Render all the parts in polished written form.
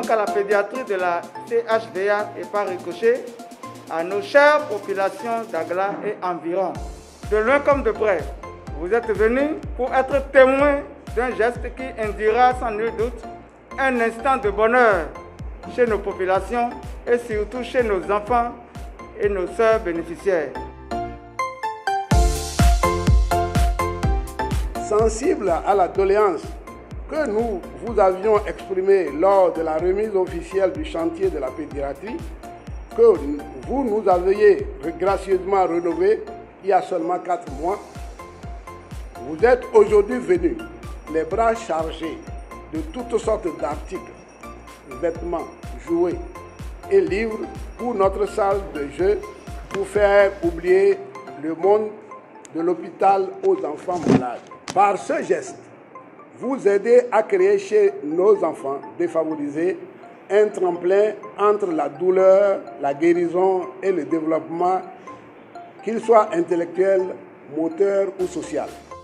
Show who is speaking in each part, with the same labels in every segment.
Speaker 1: à la pédiatrie de la CHVA et par ricochet à nos chères populations d'Agla et environ. De loin comme de près, vous êtes venus pour être témoins d'un geste qui induira sans nul doute un instant de bonheur chez nos populations et surtout chez nos enfants et nos sœurs bénéficiaires.
Speaker 2: Sensible à la doléance que nous vous avions exprimée lors de la remise officielle du chantier de la pédiatrie, que vous nous aviez gracieusement rénové il y a seulement 4 mois, vous êtes aujourd'hui venus, les bras chargés de toutes sortes d'articles, vêtements, jouets et livres pour notre salle de jeu, pour faire oublier le monde de l'hôpital aux enfants malades. Par ce geste, vous aidez à créer chez nos enfants défavorisés un tremplin entre la douleur, la guérison et le développement, qu'il soit intellectuel, moteur ou social.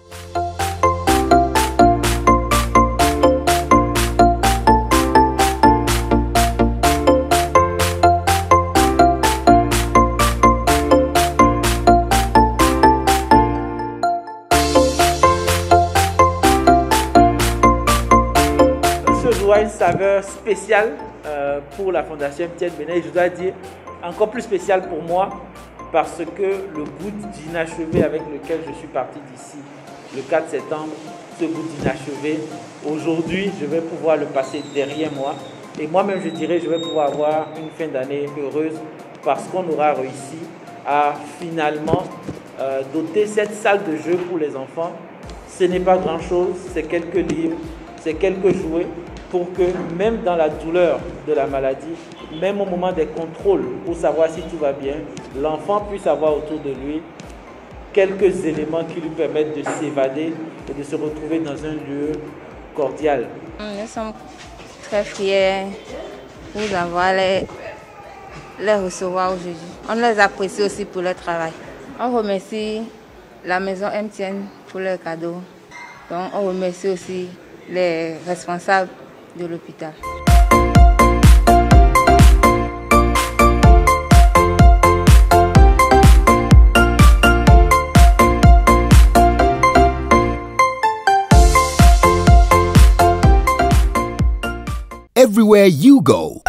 Speaker 3: Ce jour a une saveur spéciale pour la Fondation MTN Bénin. Je dois dire encore plus spécial pour moi parce que le goût d'inachevé avec lequel je suis parti d'ici le 4 septembre, ce goût d'inachevé, aujourd'hui je vais pouvoir le passer derrière moi et moi-même je dirais je vais pouvoir avoir une fin d'année heureuse parce qu'on aura réussi à finalement doter cette salle de jeu pour les enfants. Ce n'est pas grand chose, c'est quelques livres, c'est quelques jouets pour que même dans la douleur de la maladie, même au moment des contrôles pour savoir si tout va bien, l'enfant puisse avoir autour de lui quelques éléments qui lui permettent de s'évader et de se retrouver dans un lieu cordial.
Speaker 4: Nous sommes très fiers de vous avoir les recevoir aujourd'hui. On les apprécie aussi pour leur travail. On remercie la maison MTN pour leurs cadeaux. Donc on remercie aussi les responsables de l'hôpital.
Speaker 5: Everywhere you go,